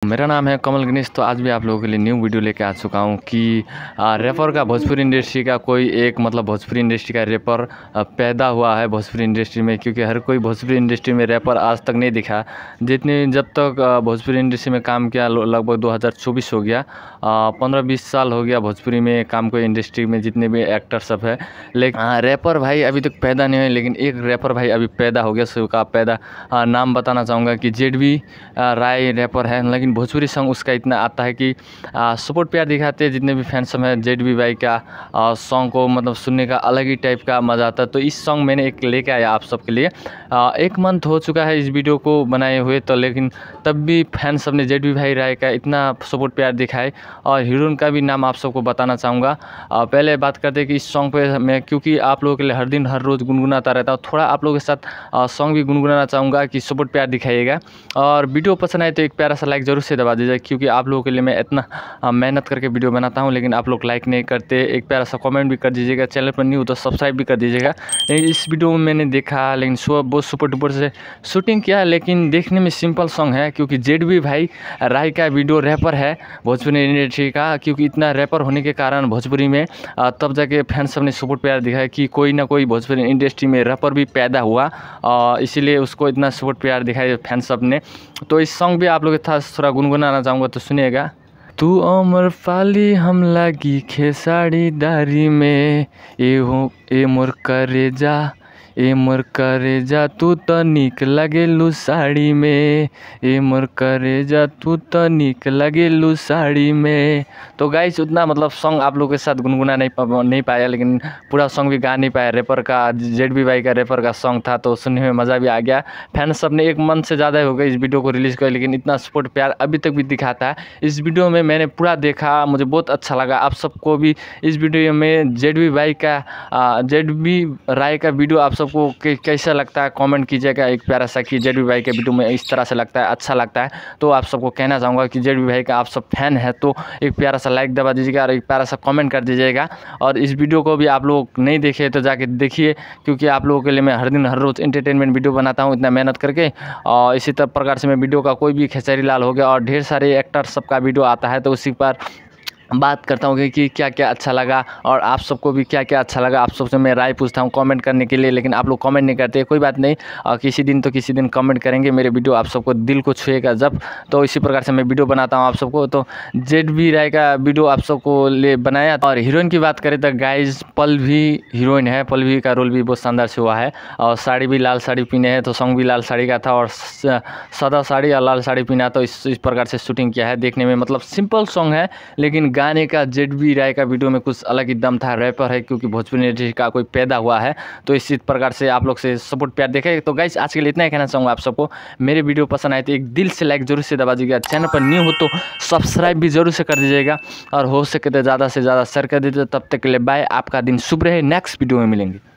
मेरा नाम है कमल गणेश। तो आज भी आप लोगों के लिए न्यू वीडियो लेके आ चुका हूँ कि रैपर का भोजपुरी इंडस्ट्री का कोई एक भोजपुरी इंडस्ट्री का रैपर पैदा हुआ है भोजपुरी इंडस्ट्री में, क्योंकि हर कोई भोजपुरी इंडस्ट्री में रैपर आज तक नहीं दिखा। जब तक भोजपुरी इंडस्ट्री में काम किया लगभग 2024 हो गया, 15-20 साल हो गया भोजपुरी में काम को इंडस्ट्री में जितने भी एक्टर सब है। लेकिन रैपर भाई अभी तक पैदा नहीं हुए, लेकिन एक रैपर भाई अभी पैदा हो गया। सो का पैदा नाम बताना चाहूँगा कि जेडबी राय रैपर है, लेकिन भोजपुरी सॉन्ग उसका इतना आता है कि सपोर्ट प्यार दिखाते हैं जितने भी फैंस हैं जेडबी भाई का सॉन्ग को सुनने का अलग ही टाइप का मज़ा आता है। तो इस सॉन्ग मैंने एक लेके आया आप सबके लिए। 1 मंथ हो चुका है इस वीडियो को बनाए हुए, तो लेकिन तब भी फैंस सब ने जेडबी भाई राय का इतना सपोर्ट प्यार दिखाए। और हीरोइन का भी नाम आप सबको बताना चाहूँगा। पहले बात करते हैं कि इस सॉन्ग पे मैं, क्योंकि आप लोगों के लिए हर दिन हर रोज़ गुनगुनाता रहता हूँ, थोड़ा आप लोगों के साथ सॉन्ग भी गुनगुनाना चाहूँगा कि सपोर्ट प्यार दिखाइएगा। और वीडियो पसंद आए तो एक प्यारा सा लाइक ज़रूर से दबा दीजिए, क्योंकि आप लोगों के लिए मैं इतना मेहनत करके वीडियो बनाता हूं, लेकिन आप लोग लाइक नहीं करते। एक प्यारा सा कमेंट भी कर दीजिएगा, चैनल पर न्यू हो तो सब्सक्राइब भी कर दीजिएगा। इस वीडियो में मैंने देखा, लेकिन बहुत सुपर डुपर से शूटिंग किया, लेकिन देखने में सिंपल सॉन्ग है, क्योंकि जेडबी भाई राय का वीडियो रैपर है भोजपुरी इंडस्ट्री का। क्योंकि इतना रैपर होने के कारण भोजपुरी में तब जाके फैंस सब ने सपोर्ट प्यार दिखाया कि कोई ना कोई भोजपुरी इंडस्ट्री में रैपर भी पैदा हुआ, इसीलिए उसको इतना सपोर्ट प्यार दिखाया फैंस सब ने। तो इस सॉन्ग भी आप लोग के साथ थोड़ा गुनगुनाना चाहूँगा, तो सुनिएगा। तू अमर फाली हम लागी खेसाड़ी दारी में, ए मोर करेजा तू तो निक लगेलू साड़ी में, ए मोर करेजा तू तो निक लगेलू साड़ी में। तो गाइस उतना सॉन्ग आप लोगों के साथ गुनगुना नहीं पाया, लेकिन पूरा सॉन्ग भी गा नहीं पाया। रैपर का जेडबी भाई का रैपर का सॉन्ग था, तो सुनने में मज़ा भी आ गया। फैंस सब ने 1 मंथ से ज़्यादा हो गया इस वीडियो को रिलीज़ कर, लेकिन इतना सपोर्ट प्यार अभी तक भी दिखाता है। इस वीडियो में मैंने पूरा देखा, मुझे बहुत अच्छा लगा। आप सबको भी इस वीडियो में जेडबी राय का वीडियो आप सबको कैसा लगता है कमेंट कीजिएगा एक प्यारा सा, कि जेडबी भाई के वीडियो में इस तरह से लगता है, अच्छा लगता है। तो आप सबको कहना चाहूँगा कि जेडबी भाई का आप सब फैन है तो एक प्यारा सा लाइक दबा दीजिएगा और एक प्यारा सा कमेंट कर दीजिएगा। और इस वीडियो को भी आप लोग नहीं देखे तो जाके देखिए, क्योंकि आप लोगों के लिए मैं हर दिन हर रोज़ एंटरटेनमेंट वीडियो बनाता हूँ इतना मेहनत करके। और इसी प्रकार से मैं वीडियो का कोई भी खेसारी लाल हो गया और ढेर सारे एक्टर सबका वीडियो आता है, तो उसी पर बात करता हूँ कि क्या क्या अच्छा लगा और आप सबको भी क्या क्या अच्छा लगा। आप सबसे मैं राय पूछता हूँ कमेंट करने के लिए, लेकिन आप लोग कमेंट नहीं करते। कोई बात नहीं, किसी दिन कमेंट करेंगे, मेरे वीडियो आप सबको दिल को छुएगा जब। तो इसी प्रकार से मैं वीडियो बनाता हूँ आप सबको। तो जेडबी राय का वीडियो आप सबको ले बनाया। और हीरोइन की बात करें तो गाइज पल्लवी हीरोइन है, पल्लवी का रोल भी बहुत शानदार से हुआ है। और साड़ी भी लाल साड़ी पीने हैं, तो सॉन्ग भी लाल साड़ी का था, और सादा साड़ी और लाल साड़ी पीना, तो इस प्रकार से शूटिंग किया है। देखने में सिंपल सॉन्ग है, लेकिन गाने का जेडबी राय का वीडियो में कुछ अलग ही दम था। रैपर है, क्योंकि भोजपुरी इंडस्ट्री का कोई पैदा हुआ है, तो इसी प्रकार से आप लोग से सपोर्ट प्यार देखे। तो गाइस आज के लिए इतना ही कहना चाहूँगा आप सबको। मेरे वीडियो पसंद आए तो एक दिल से लाइक जरूर से दबा दीजिएगा, चैनल पर न्यू हो तो सब्सक्राइब भी जरूर से कर दीजिएगा, और हो सके तो ज़्यादा से ज़्यादा शेयर कर दीजिए। तब तक के लिए बाय, आपका दिन शुभ रहे। नेक्स्ट वीडियो में मिलेंगे।